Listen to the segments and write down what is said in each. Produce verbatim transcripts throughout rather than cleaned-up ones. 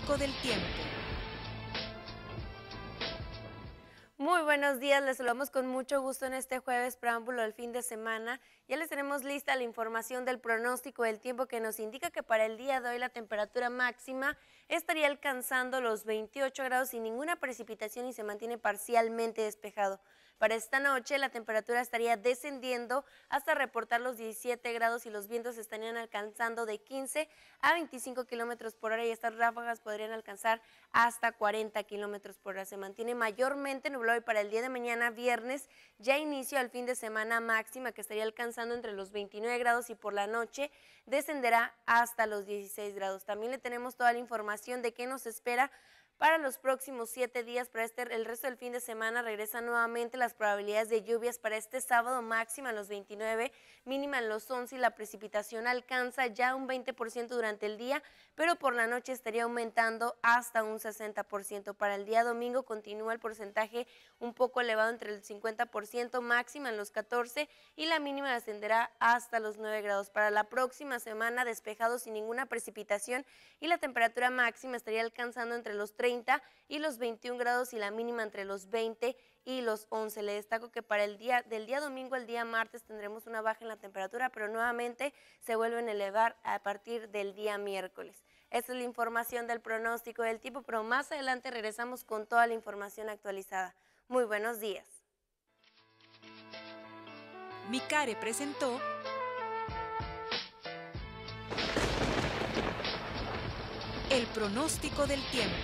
pronóstico del tiempo. Muy buenos días, les saludamos con mucho gusto en este jueves preámbulo del fin de semana. Ya les tenemos lista la información del pronóstico del tiempo que nos indica que para el día de hoy la temperatura máxima estaría alcanzando los veintiocho grados sin ninguna precipitación y se mantiene parcialmente despejado. Para esta noche la temperatura estaría descendiendo hasta reportar los diecisiete grados y los vientos estarían alcanzando de quince a veinticinco kilómetros por hora y estas ráfagas podrían alcanzar hasta cuarenta kilómetros por hora. Se mantiene mayormente nublado y para el día de mañana, viernes, ya inicio al fin de semana máxima que estaría alcanzando entre los veintinueve grados y por la noche descenderá hasta los dieciséis grados. También le tenemos toda la información de qué nos espera para los próximos siete días. Para este, el resto del fin de semana regresan nuevamente las probabilidades de lluvias para este sábado, máxima en los veintinueve, mínima en los once y la precipitación alcanza ya un veinte por ciento durante el día, pero por la noche estaría aumentando hasta un sesenta por ciento. Para el día domingo continúa el porcentaje un poco elevado entre el cincuenta por ciento, máxima en los catorce y la mínima descenderá hasta los nueve grados. Para la próxima semana despejado sin ninguna precipitación y la temperatura máxima estaría alcanzando entre los treinta y los veintiún grados y la mínima entre los veinte y los once. Le destaco que para el día del día domingo al día martes tendremos una baja en la temperatura, pero nuevamente se vuelven a elevar a partir del día miércoles. Esta es la información del pronóstico del tiempo, pero más adelante regresamos con toda la información actualizada. Muy buenos días. Micare presentó el pronóstico del tiempo.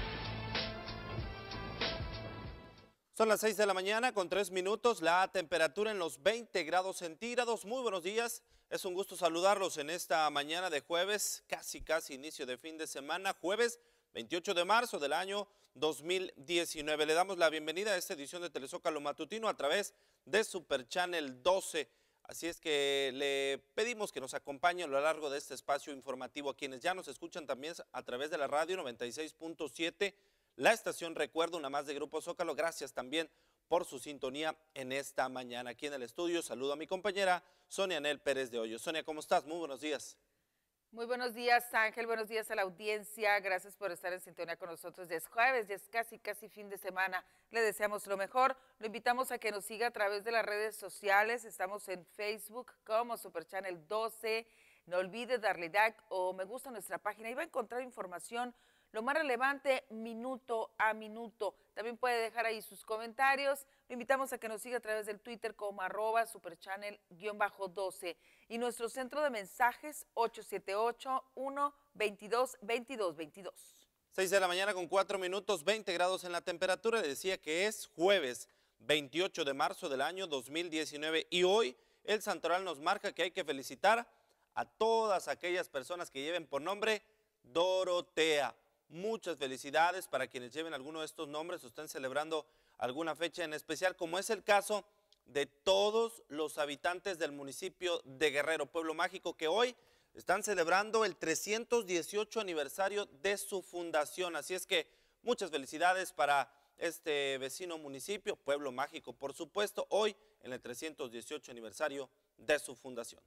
Son las seis de la mañana con tres minutos, la temperatura en los veinte grados centígrados. Muy buenos días, es un gusto saludarlos en esta mañana de jueves, casi casi inicio de fin de semana, jueves veintiocho de marzo del año dos mil diecinueve. Le damos la bienvenida a esta edición de Telezócalo Matutino a través de Super Channel doce. Así es que le pedimos que nos acompañe a lo largo de este espacio informativo a quienes ya nos escuchan también a través de la radio noventa y seis punto siete. La estación Recuerdo, una más de Grupo Zócalo. Gracias también por su sintonía en esta mañana. Aquí en el estudio saludo a mi compañera Sonia Anel Pérez de Hoyo. Sonia, ¿cómo estás? Muy buenos días. Muy buenos días, Ángel. Buenos días a la audiencia. Gracias por estar en sintonía con nosotros. Ya es jueves, ya es casi, casi fin de semana. Le deseamos lo mejor. Lo invitamos a que nos siga a través de las redes sociales. Estamos en Facebook como Super Channel doce. No olvide darle like o me gusta a nuestra página y va a encontrar información lo más relevante minuto a minuto. También puede dejar ahí sus comentarios. Lo invitamos a que nos siga a través del Twitter como arroba superchannel doce y nuestro centro de mensajes ocho siete ocho, uno, veintidós, veintidós, veintidós. seis de la mañana con cuatro minutos, veinte grados en la temperatura. Le decía que es jueves veintiocho de marzo del año dos mil diecinueve y hoy el santoral nos marca que hay que felicitar a todas aquellas personas que lleven por nombre Dorotea. Muchas felicidades para quienes lleven alguno de estos nombres o estén celebrando alguna fecha en especial, como es el caso de todos los habitantes del municipio de Guerrero, Pueblo Mágico, que hoy están celebrando el trescientos dieciocho aniversario de su fundación. Así es que muchas felicidades para este vecino municipio, Pueblo Mágico, por supuesto, hoy en el trescientos dieciocho aniversario de su fundación.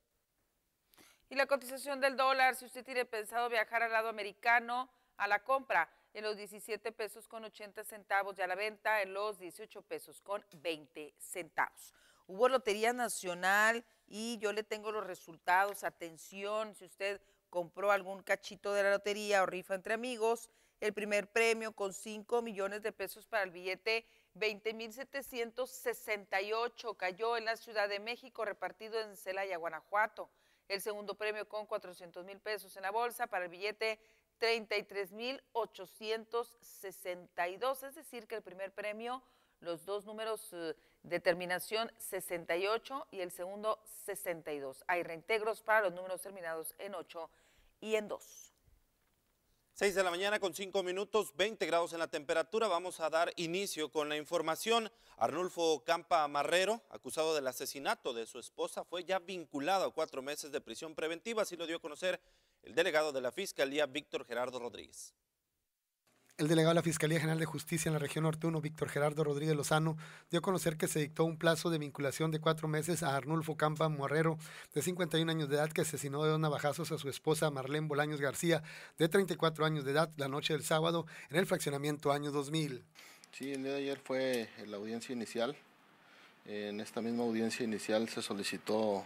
Y la cotización del dólar, si usted tiene pensado viajar al lado americano, a la compra en los diecisiete pesos con ochenta centavos y a la venta en los dieciocho pesos con veinte centavos. Hubo Lotería Nacional y yo le tengo los resultados. Atención, si usted compró algún cachito de la lotería o rifa entre amigos, el primer premio con cinco millones de pesos para el billete veinte mil setecientos sesenta y ocho cayó en la Ciudad de México, repartido en Celaya, Guanajuato. El segundo premio con cuatrocientos mil pesos en la bolsa para el billete treinta y tres mil ochocientos sesenta y dos, es decir que el primer premio, los dos números eh, de terminación sesenta y ocho y el segundo sesenta y dos. Hay reintegros para los números terminados en ocho y en dos. seis de la mañana con cinco minutos, veinte grados en la temperatura. Vamos a dar inicio con la información. Arnulfo Campa Marrero, acusado del asesinato de su esposa, fue ya vinculado a cuatro meses de prisión preventiva, así lo dio a conocer el delegado de la Fiscalía, Víctor Gerardo Rodríguez. El delegado de la Fiscalía General de Justicia en la región Norte uno, Víctor Gerardo Rodríguez Lozano, dio a conocer que se dictó un plazo de vinculación de cuatro meses a Arnulfo Campa Morrero, de cincuenta y un años de edad, que asesinó de dos navajazos a su esposa Marlene Bolaños García, de treinta y cuatro años de edad, la noche del sábado, en el fraccionamiento Año dos mil. Sí, el día de ayer fue la audiencia inicial. En esta misma audiencia inicial se solicitó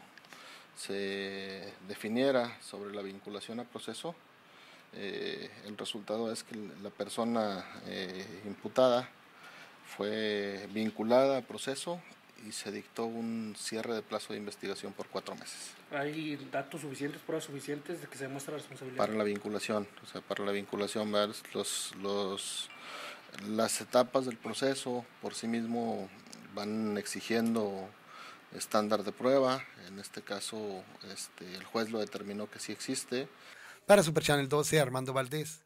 se definiera sobre la vinculación a proceso. Eh, el resultado es que la persona eh, imputada fue vinculada a proceso y se dictó un cierre de plazo de investigación por cuatro meses. ¿Hay datos suficientes, pruebas suficientes de que se demuestra la responsabilidad? Para la vinculación, o sea, para la vinculación, los, los, las etapas del proceso por sí mismo van exigiendo estándar de prueba. En este caso, este, el juez lo determinó que sí existe. Para Super Channel doce, Armando Valdés.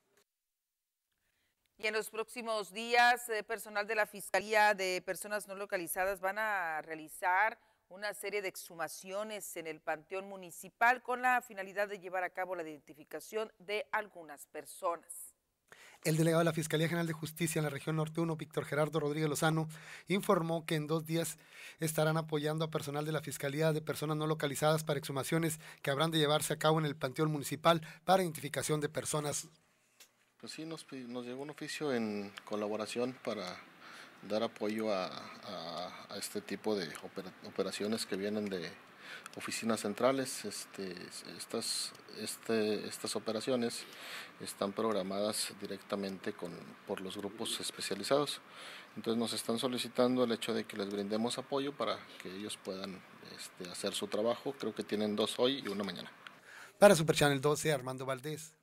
Y en los próximos días, eh, personal de la Fiscalía de Personas No Localizadas van a realizar una serie de exhumaciones en el Panteón Municipal con la finalidad de llevar a cabo la identificación de algunas personas. El delegado de la Fiscalía General de Justicia en la región Norte uno, Víctor Gerardo Rodríguez Lozano, informó que en dos días estarán apoyando a personal de la Fiscalía de Personas No Localizadas para exhumaciones que habrán de llevarse a cabo en el Panteón Municipal para identificación de personas. Pues sí, nos, nos llegó un oficio en colaboración para dar apoyo a, a, a este tipo de opera, operaciones que vienen de oficinas centrales. Este, estas, este, estas operaciones están programadas directamente con, por los grupos especializados. Entonces nos están solicitando el hecho de que les brindemos apoyo para que ellos puedan este, hacer su trabajo. Creo que tienen dos hoy y una mañana. Para Super Channel doce, Armando Valdés.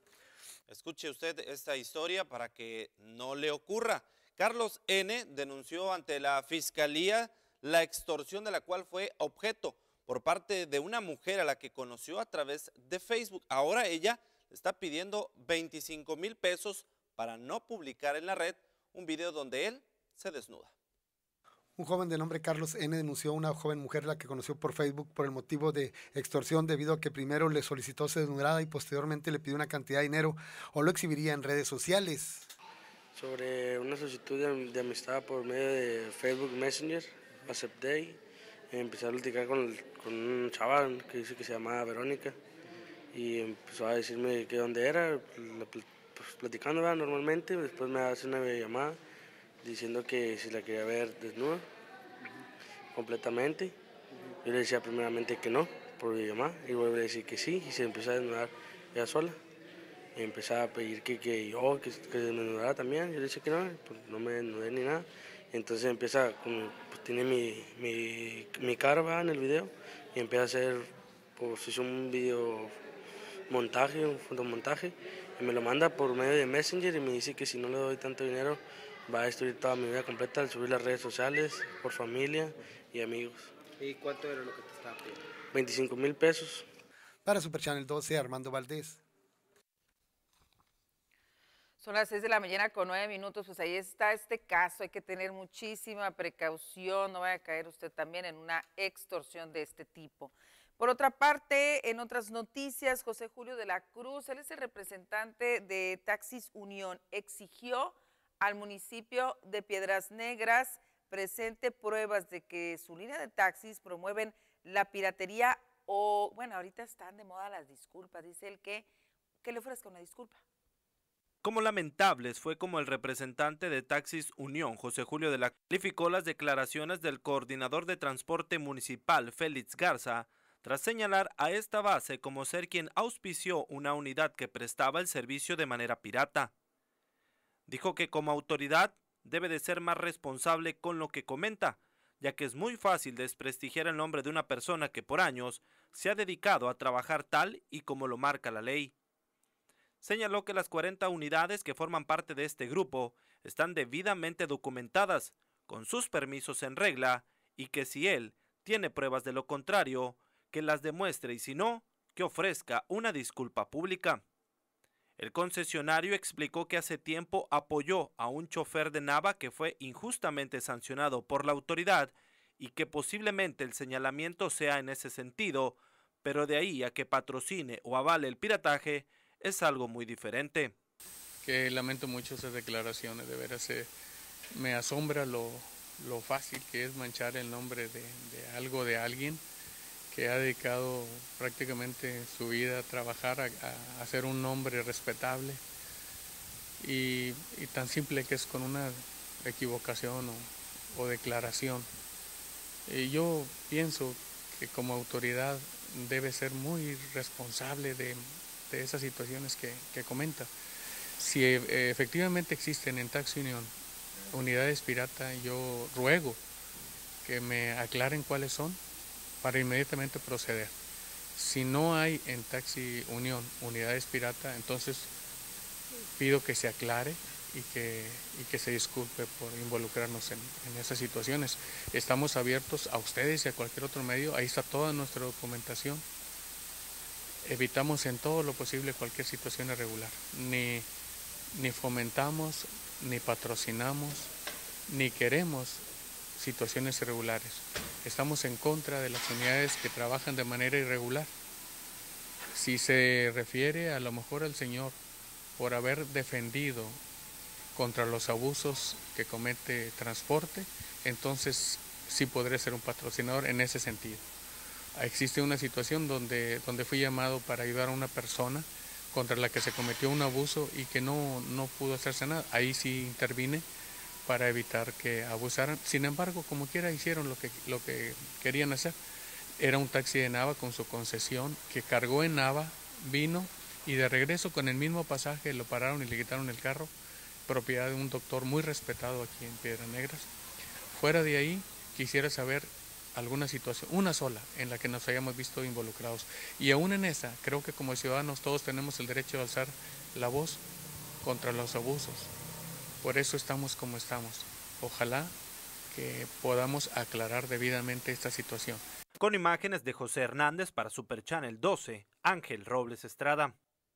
Escuche usted esta historia para que no le ocurra. Carlos N. denunció ante la Fiscalía la extorsión de la cual fue objeto por parte de una mujer a la que conoció a través de Facebook. Ahora ella le está pidiendo veinticinco mil pesos para no publicar en la red un video donde él se desnuda. Un joven de nombre Carlos N. denunció a una joven mujer a la que conoció por Facebook por el motivo de extorsión, debido a que primero le solicitó se desnudara y posteriormente le pidió una cantidad de dinero o lo exhibiría en redes sociales. Sobre una solicitud de, de amistad por medio de Facebook Messenger, acepté. Empecé a platicar con, con un chaval que dice que se llamaba Verónica y empezó a decirme que dónde era, pues, platicando ¿verdad? Normalmente. Después me hace una llamada diciendo que si la quería ver desnuda completamente. Yo le decía primeramente que no por llamada y luego le decía que sí y se empezó a desnudar ella sola. Y empezaba a pedir que, que yo que, que me desnudara también. Yo le decía que no, pues no me desnudé ni nada. Y entonces empieza, como, pues tiene mi, mi, mi cara ¿verdad? En el video y empieza a hacer, pues hizo un video montaje, un fotomontaje y me lo manda por medio de Messenger y me dice que si no le doy tanto dinero va a destruir toda mi vida completa al subir las redes sociales, por familia y amigos. ¿Y cuánto era lo que te estaba pidiendo? veinticinco mil pesos. Para Super Channel doce, Armando Valdés. Son las seis de la mañana con nueve minutos, pues ahí está este caso, hay que tener muchísima precaución, no vaya a caer usted también en una extorsión de este tipo. Por otra parte, en otras noticias, José Julio de la Cruz, él es el representante de Taxis Unión, exigió al municipio de Piedras Negras presente pruebas de que su línea de taxis promueven la piratería o, bueno, ahorita están de moda las disculpas, dice él que, que le ofrezca una disculpa. Como lamentables fue como el representante de Taxis Unión, José Julio de la Cruz, calificó las declaraciones del coordinador de transporte municipal, Félix Garza, tras señalar a esta base como ser quien auspició una unidad que prestaba el servicio de manera pirata. Dijo que como autoridad debe de ser más responsable con lo que comenta, ya que es muy fácil desprestigiar el nombre de una persona que por años se ha dedicado a trabajar tal y como lo marca la ley. Señaló que las cuarenta unidades que forman parte de este grupo están debidamente documentadas, con sus permisos en regla, y que si él tiene pruebas de lo contrario, que las demuestre y si no, que ofrezca una disculpa pública. El concesionario explicó que hace tiempo apoyó a un chofer de Nava que fue injustamente sancionado por la autoridad y que posiblemente el señalamiento sea en ese sentido, pero de ahí a que patrocine o avale el pirataje, es algo muy diferente. que lamento mucho esas declaraciones, de veras eh, me asombra lo, lo fácil que es manchar el nombre de, de algo, de alguien que ha dedicado prácticamente su vida a trabajar, a, a hacer un nombre respetable y, y tan simple que es con una equivocación o, o declaración. Y yo pienso que como autoridad debe ser muy responsable de, de esas situaciones que, que comenta. Si eh, efectivamente existen en Taxi Unión unidades pirata, yo ruego que me aclaren cuáles son para inmediatamente proceder. Si no hay en Taxi Unión unidades pirata, entonces pido que se aclare y que, y que se disculpe por involucrarnos en, en esas situaciones. Estamos abiertos a ustedes y a cualquier otro medio, ahí está toda nuestra documentación. Evitamos en todo lo posible cualquier situación irregular, ni, ni fomentamos, ni patrocinamos, ni queremos situaciones irregulares. Estamos en contra de las unidades que trabajan de manera irregular. Si se refiere a lo mejor al señor por haber defendido contra los abusos que comete transporte, entonces sí podré ser un patrocinador en ese sentido. Existe una situación donde, donde fui llamado para ayudar a una persona contra la que se cometió un abuso y que no, no pudo hacerse nada. Ahí sí intervine para evitar que abusaran. Sin embargo, como quiera hicieron lo que, lo que querían hacer. Era un taxi de Nava con su concesión que cargó en Nava, vino y de regreso con el mismo pasaje lo pararon y le quitaron el carro, propiedad de un doctor muy respetado aquí en Piedras Negras. Fuera de ahí, quisiera saber alguna situación, una sola, en la que nos hayamos visto involucrados. Y aún en esa, creo que como ciudadanos todos tenemos el derecho de alzar la voz contra los abusos. Por eso estamos como estamos. Ojalá que podamos aclarar debidamente esta situación. Con imágenes de José Hernández para Super Channel doce, Ángel Robles Estrada.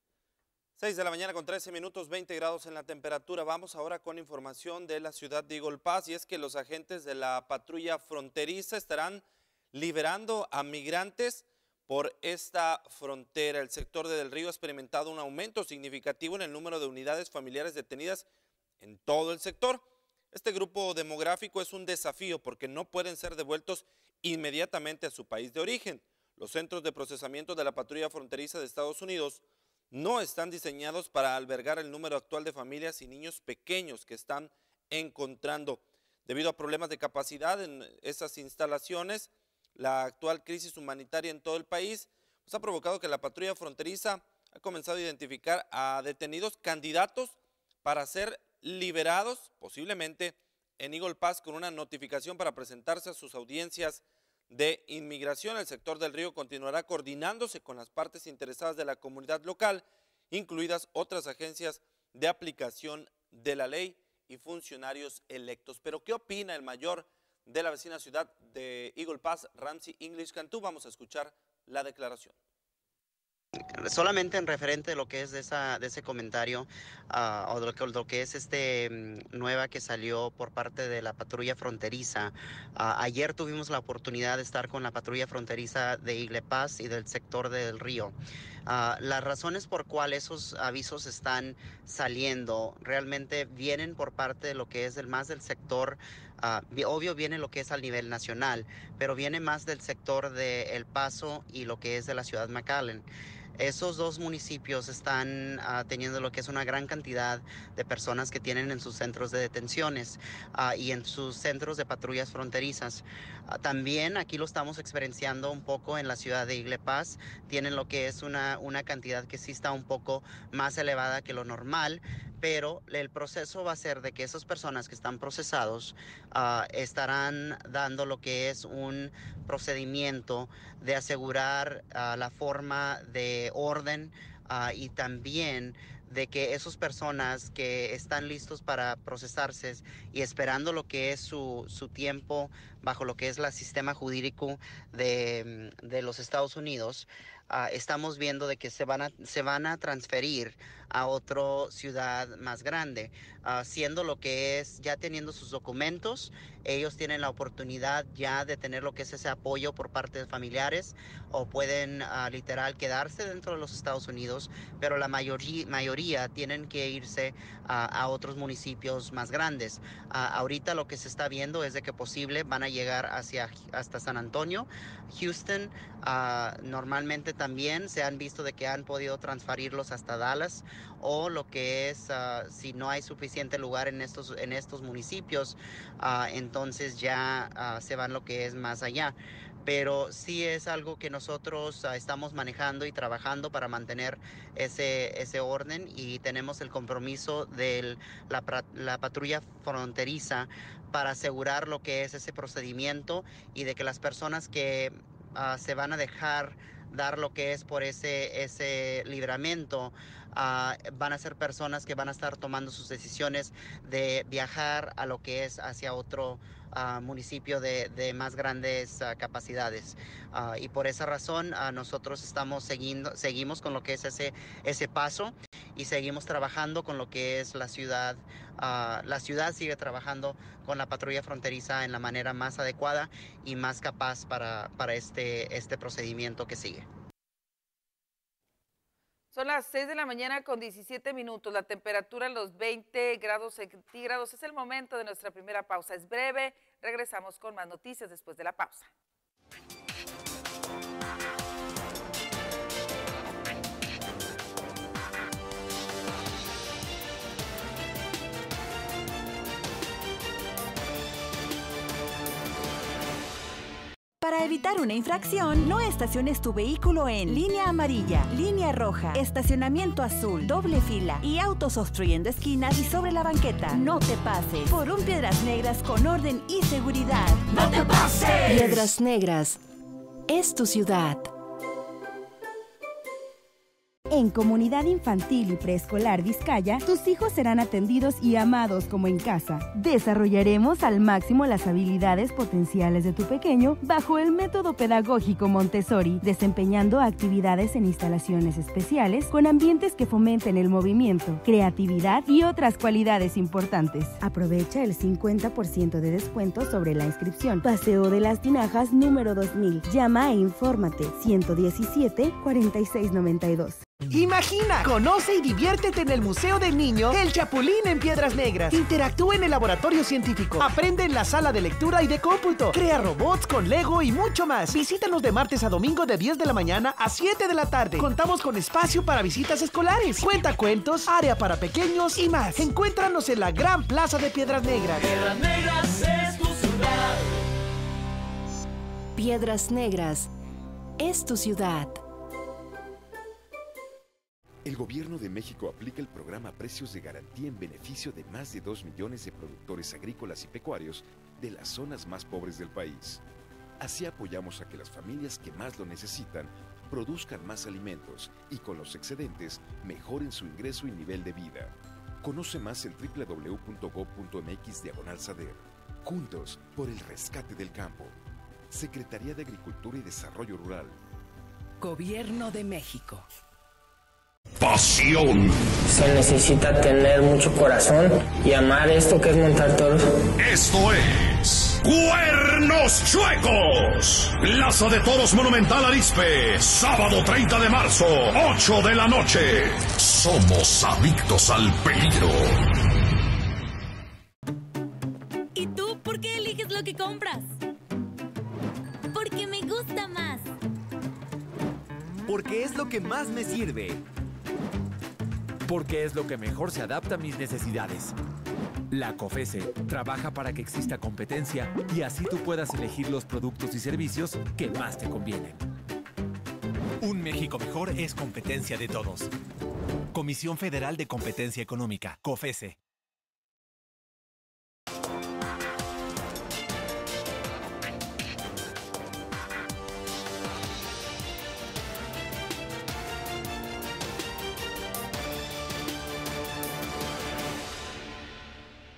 seis de la mañana con trece minutos, veinte grados en la temperatura. Vamos ahora con información de la ciudad de Eagle Pass, y es que los agentes de la patrulla fronteriza estarán liberando a migrantes por esta frontera. El sector de Del Río ha experimentado un aumento significativo en el número de unidades familiares detenidas en todo el sector. Este grupo demográfico es un desafío porque no pueden ser devueltos inmediatamente a su país de origen. Los centros de procesamiento de la patrulla fronteriza de Estados Unidos no están diseñados para albergar el número actual de familias y niños pequeños que están encontrando. Debido a problemas de capacidad en esas instalaciones, la actual crisis humanitaria en todo el país pues, ha provocado que la patrulla fronteriza ha comenzado a identificar a detenidos candidatos para ser liberados, posiblemente en Eagle Pass, con una notificación para presentarse a sus audiencias de inmigración. El sector del Río continuará coordinándose con las partes interesadas de la comunidad local, incluidas otras agencias de aplicación de la ley y funcionarios electos. Pero ¿qué opina el mayor de la vecina ciudad de Eagle Pass, Ramsey English Cantú? Vamos a escuchar la declaración. Solamente en referente de lo que es de, esa, de ese comentario uh, o de lo que, lo que es este um, nueva que salió por parte de la patrulla fronteriza. Uh, ayer tuvimos la oportunidad de estar con la patrulla fronteriza de Eagle Pass y del sector del Río. Uh, las razones por cuales esos avisos están saliendo realmente vienen por parte de lo que es el más del sector. Uh, obvio viene lo que es al nivel nacional, pero viene más del sector de El Paso y lo que es de la ciudad McAllen. Esos dos municipios están uh, teniendo lo que es una gran cantidad de personas que tienen en sus centros de detenciones uh, y en sus centros de patrullas fronterizas. Uh, también aquí lo estamos experienciando un poco en la ciudad de Eagle Pass. Tienen lo que es una, una cantidad que sí está un poco más elevada que lo normal, pero el proceso va a ser de que esas personas que están procesados uh, estarán dando lo que es un procedimiento de asegurar uh, la forma de orden uh, y también de que esas personas que están listos para procesarse y esperando lo que es su, su tiempo bajo lo que es el sistema jurídico de, de los Estados Unidos, uh, estamos viendo de que se van a, se van a transferir a otra ciudad más grande, uh, siendo lo que es, ya teniendo sus documentos, ellos tienen la oportunidad ya de tener lo que es ese apoyo por parte de familiares, o pueden uh, literal quedarse dentro de los Estados Unidos, pero la mayoría, mayoría tienen que irse uh, a otros municipios más grandes. Uh, ahorita lo que se está viendo es de que posible van a llegar hacia, hasta San Antonio, Houston, uh, normalmente también se han visto de que han podido transferirlos hasta Dallas, o lo que es, uh, si no hay suficiente lugar en estos, en estos municipios, uh, entonces ya uh, se van lo que es más allá. Pero sí es algo que nosotros uh, estamos manejando y trabajando para mantener ese, ese orden, y tenemos el compromiso de la, la patrulla fronteriza para asegurar lo que es ese procedimiento, y de que las personas que uh, se van a dejar dar lo que es por ese, ese libramiento, Uh, van a ser personas que van a estar tomando sus decisiones de viajar a lo que es hacia otro uh, municipio de, de más grandes uh, capacidades. Uh, y por esa razón uh, nosotros estamos siguiendo, seguimos con lo que es ese, ese paso, y seguimos trabajando con lo que es la ciudad. Uh, la ciudad sigue trabajando con la patrulla fronteriza en la manera más adecuada y más capaz para, para este, este procedimiento que sigue. Son las seis de la mañana con diecisiete minutos, la temperatura en los veinte grados centígrados. Es el momento de nuestra primera pausa. Es breve, regresamos con más noticias después de la pausa. Para evitar una infracción, no estaciones tu vehículo en línea amarilla, línea roja, estacionamiento azul, doble fila y autos obstruyendo esquinas y sobre la banqueta. No te pases. Por un Piedras Negras con orden y seguridad. ¡No te pases! Piedras Negras es tu ciudad. En Comunidad Infantil y Preescolar Vizcaya, tus hijos serán atendidos y amados como en casa. Desarrollaremos al máximo las habilidades potenciales de tu pequeño bajo el método pedagógico Montessori, desempeñando actividades en instalaciones especiales con ambientes que fomenten el movimiento, creatividad y otras cualidades importantes. Aprovecha el cincuenta por ciento de descuento sobre la inscripción. Paseo de las Tinajas número dos mil. Llama e infórmate ciento diecisiete, cuarenta y seis noventa y dos. Imagina, conoce y diviértete en el Museo del Niño El Chapulín en Piedras Negras. Interactúa en el laboratorio científico, aprende en la sala de lectura y de cómputo, crea robots con Lego y mucho más. Visítanos de martes a domingo de diez de la mañana a siete de la tarde. Contamos con espacio para visitas escolares, cuentacuentos, área para pequeños y más. Encuéntranos en la gran plaza de Piedras Negras. Piedras Negras es tu ciudad. Piedras Negras es tu ciudad. El Gobierno de México aplica el programa Precios de Garantía en beneficio de más de dos millones de productores agrícolas y pecuarios de las zonas más pobres del país. Así apoyamos a que las familias que más lo necesitan produzcan más alimentos y con los excedentes mejoren su ingreso y nivel de vida. Conoce más en doble u doble u doble u punto gob punto mx diagonal SADER. Juntos por el rescate del campo. Secretaría de Agricultura y Desarrollo Rural. Gobierno de México. Pasión. Se necesita tener mucho corazón y amar esto que es montar toros. Esto es Cuernos Chuecos. Plaza de Toros Monumental Arizpe. Sábado treinta de marzo, ocho de la noche. Somos adictos al peligro. ¿Y tú por qué eliges lo que compras? Porque me gusta más. Porque es lo que más me sirve. Porque es lo que mejor se adapta a mis necesidades. La COFESE trabaja para que exista competencia y así tú puedas elegir los productos y servicios que más te convienen. Un México mejor es competencia de todos. Comisión Federal de Competencia Económica, COFESE.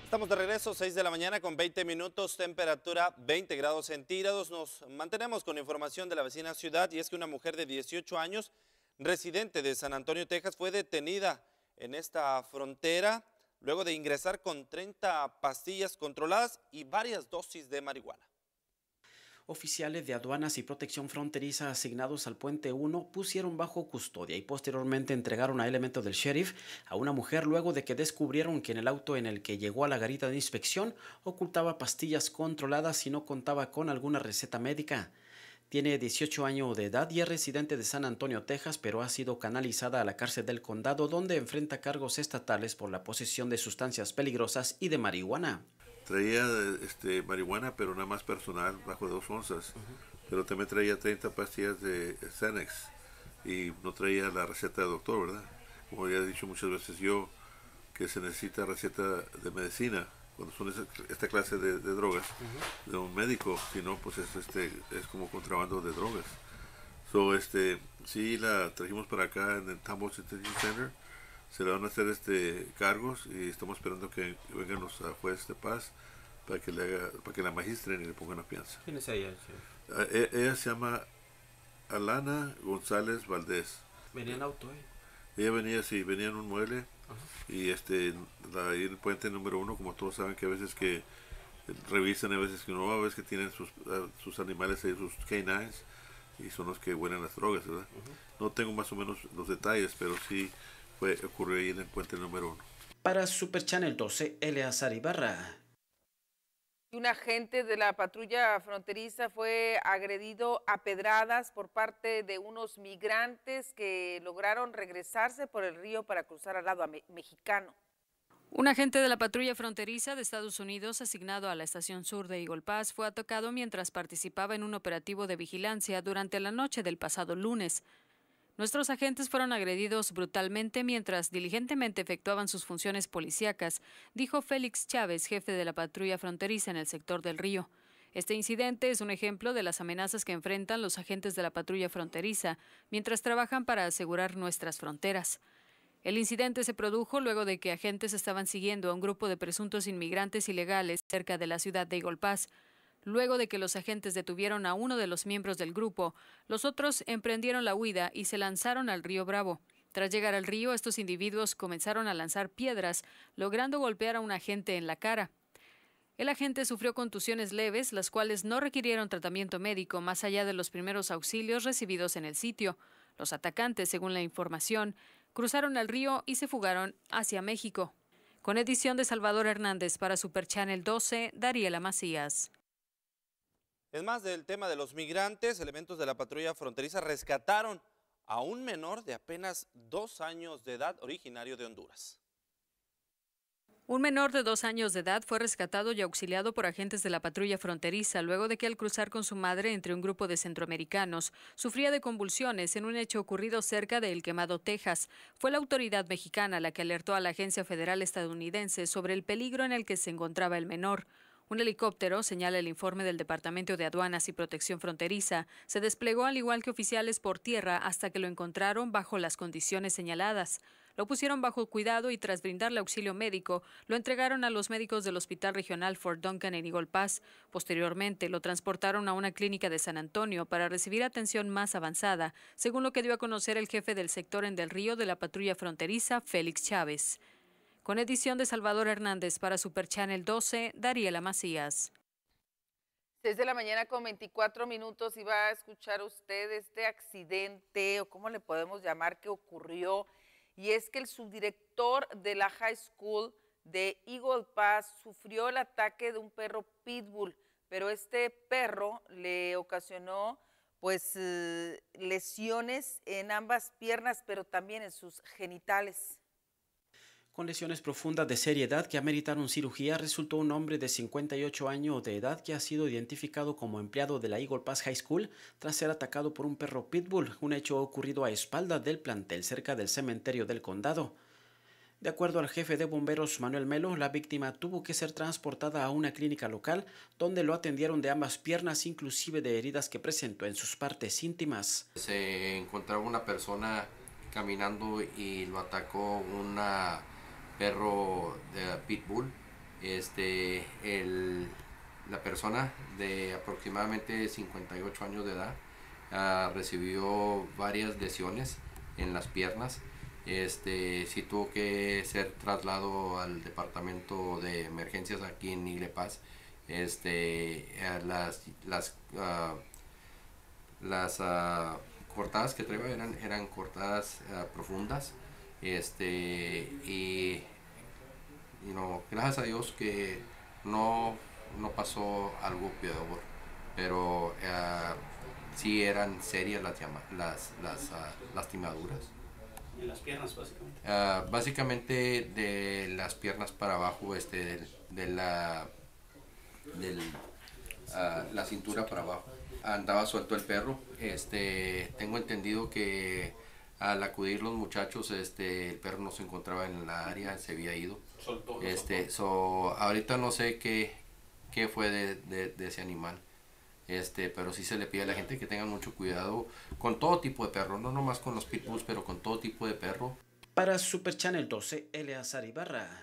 Estamos de regreso, seis de la mañana con veinte minutos, temperatura veinte grados centígrados. Nos mantenemos con información de la vecina ciudad y es que una mujer de dieciocho años, residente de San Antonio, Texas, fue detenida en esta frontera luego de ingresar con treinta pastillas controladas y varias dosis de marihuana. Oficiales de aduanas y protección fronteriza asignados al Puente uno pusieron bajo custodia y posteriormente entregaron a elementos del sheriff a una mujer luego de que descubrieron que en el auto en el que llegó a la garita de inspección ocultaba pastillas controladas y no contaba con alguna receta médica. Tiene dieciocho años de edad y es residente de San Antonio, Texas, pero ha sido canalizada a la cárcel del condado donde enfrenta cargos estatales por la posesión de sustancias peligrosas y de marihuana. Traía este, marihuana, pero nada más personal, bajo de dos onzas. Uh-huh. Pero también traía treinta pastillas de Xanax y no traía la receta del doctor, ¿verdad? Como ya he dicho muchas veces yo, que se necesita receta de medicina cuando son esa, esta clase de, de drogas, uh-huh, de un médico, si no, pues es, este, es como contrabando de drogas. So, este, sí, la trajimos para acá en el Tambo Detention Center. Se le van a hacer este cargos y estamos esperando que vengan los jueces de paz para que le haga, para que la magistren y le pongan la fianza. ¿Quién es ella? Uh, ella, ella se llama Alana González Valdés. ¿Venía en auto? Eh? Ella venía, sí, venía en un mueble. Uh-huh. Y este, la, ahí en el puente número uno, como todos saben que a veces que revisan, a veces que no, a veces que tienen sus, uh, sus animales ahí, sus canines, y son los que huelen las drogas, ¿verdad? Uh-huh. No tengo más o menos los detalles, pero sí Fue, ocurrió ahí en el puente número uno. Para Super Channel doce, Eleazar Ibarra. Un agente de la patrulla fronteriza fue agredido a pedradas por parte de unos migrantes que lograron regresarse por el río para cruzar al lado me mexicano. Un agente de la patrulla fronteriza de Estados Unidos asignado a la estación sur de Eagle Pass fue atacado mientras participaba en un operativo de vigilancia durante la noche del pasado lunes. Nuestros agentes fueron agredidos brutalmente mientras diligentemente efectuaban sus funciones policíacas, dijo Félix Chávez, jefe de la patrulla fronteriza en el sector del río. Este incidente es un ejemplo de las amenazas que enfrentan los agentes de la patrulla fronteriza mientras trabajan para asegurar nuestras fronteras. El incidente se produjo luego de que agentes estaban siguiendo a un grupo de presuntos inmigrantes ilegales cerca de la ciudad de Eagle Pass. Luego de que los agentes detuvieron a uno de los miembros del grupo, los otros emprendieron la huida y se lanzaron al río Bravo. Tras llegar al río, estos individuos comenzaron a lanzar piedras, logrando golpear a un agente en la cara. El agente sufrió contusiones leves, las cuales no requirieron tratamiento médico más allá de los primeros auxilios recibidos en el sitio. Los atacantes, según la información, cruzaron el río y se fugaron hacia México. Con edición de Salvador Hernández para Super Channel doce, Dariela Macías. Es más, del tema de los migrantes, elementos de la patrulla fronteriza rescataron a un menor de apenas dos años de edad originario de Honduras. Un menor de dos años de edad fue rescatado y auxiliado por agentes de la patrulla fronteriza luego de que al cruzar con su madre entre un grupo de centroamericanos sufría de convulsiones en un hecho ocurrido cerca de El Quemado, Texas. Fue la autoridad mexicana la que alertó a la agencia federal estadounidense sobre el peligro en el que se encontraba el menor. Un helicóptero, señala el informe del Departamento de Aduanas y Protección Fronteriza, se desplegó al igual que oficiales por tierra hasta que lo encontraron bajo las condiciones señaladas. Lo pusieron bajo cuidado y tras brindarle auxilio médico, lo entregaron a los médicos del Hospital Regional Fort Duncan en Eagle Pass. Posteriormente, lo transportaron a una clínica de San Antonio para recibir atención más avanzada, según lo que dio a conocer el jefe del sector en Del Río de la patrulla fronteriza, Félix Chávez. Con edición de Salvador Hernández para Super Channel doce, Dariela Macías. seis de la mañana con veinticuatro minutos y va a escuchar usted este accidente o cómo le podemos llamar que ocurrió. Y es que el subdirector de la High School de Eagle Pass sufrió el ataque de un perro pitbull, pero este perro le ocasionó pues eh, lesiones en ambas piernas, pero también en sus genitales. Con lesiones profundas de seriedad que ameritaron cirugía, resultó un hombre de cincuenta y ocho años de edad que ha sido identificado como empleado de la Eagle Pass High School tras ser atacado por un perro pitbull, un hecho ocurrido a espaldas del plantel cerca del cementerio del condado. De acuerdo al jefe de bomberos Manuel Melo, la víctima tuvo que ser transportada a una clínica local donde lo atendieron de ambas piernas, inclusive de heridas que presentó en sus partes íntimas. Se encontraba una persona caminando y lo atacó una perro de pitbull Este, el, la persona de aproximadamente cincuenta y ocho años de edad uh, recibió varias lesiones en las piernas. Este, sí tuvo que ser trasladado al departamento de emergencias aquí en Igle Paz. Este, las las, uh, las uh, cortadas que traía eran, eran cortadas uh, profundas. Este, y you know, gracias a Dios que no, no pasó algo peor, pero uh, sí eran serias las, las, las uh, lastimaduras. En las piernas, básicamente. Uh, básicamente de las piernas para abajo, este, de, de la, del, uh, la cintura para abajo. Andaba suelto el perro. Este, tengo entendido que al acudir los muchachos, este, el perro no se encontraba en la área, se había ido. Soltó, este, so, ahorita no sé qué, qué fue de, de, de ese animal. Este, pero sí se le pide a la gente que tengan mucho cuidado con todo tipo de perro, no nomás con los pitbulls, pero con todo tipo de perro. Para Super Channel doce, Eleazar Ibarra.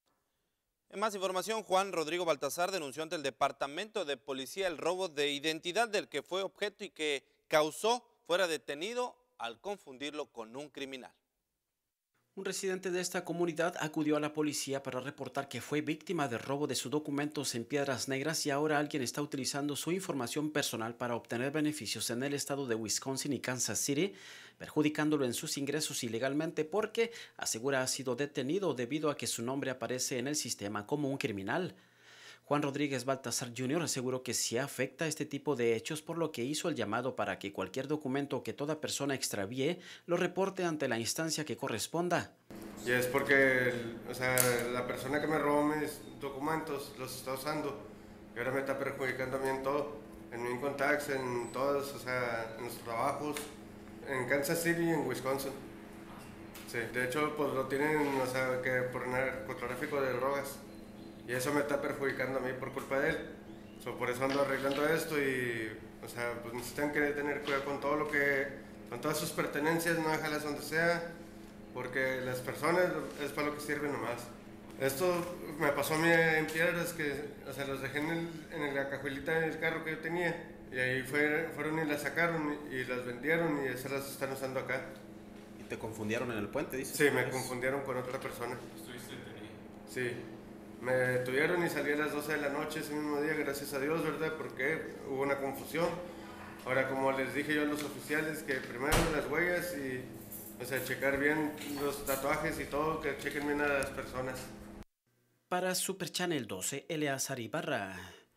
En más información, Juan Rodrigo Baltazar denunció ante el Departamento de Policía el robo de identidad del que fue objeto y que causó fuera detenido al confundirlo con un criminal. Un residente de esta comunidad acudió a la policía para reportar que fue víctima de robo de sus documentos en Piedras Negras y ahora alguien está utilizando su información personal para obtener beneficios en el estado de Wisconsin y Kansas City, perjudicándolo en sus ingresos ilegalmente porque asegura ha sido detenido debido a que su nombre aparece en el sistema como un criminal. Juan Rodríguez Baltazar junior aseguró que sí afecta este tipo de hechos, por lo que hizo el llamado para que cualquier documento que toda persona extravíe lo reporte ante la instancia que corresponda. Y es porque o sea, la persona que me robó mis documentos los está usando y ahora me está perjudicando a mí en todo, en mi income tax, en todos, o sea, en los trabajos, en Kansas City y en Wisconsin. Sí, de hecho, pues lo tienen, o sea, que por narcotráfico de drogas. Y eso me está perjudicando a mí por culpa de él. So, por eso ando arreglando esto y, o sea, pues necesitan que tener cuidado con todo lo que, con todas sus pertenencias, no dejarlas donde sea, porque las personas es para lo que sirven nomás. Esto me pasó a mí en Piedras, que, o sea, los dejé en, el, en la cajuelita del carro que yo tenía y ahí fue, fueron y las sacaron y las vendieron y esas las están usando acá. ¿Y te confundieron en el puente, dices? Sí, me confundieron con otra persona. ¿Estuviste detenido? Sí. Me detuvieron y salí a las doce de la noche ese mismo día, gracias a Dios, ¿verdad? Porque hubo una confusión. Ahora, como les dije yo a los oficiales, que primero las huellas y, o sea, checar bien los tatuajes y todo, que chequen bien a las personas. Para Super Channel doce, Eleazar Ibarra.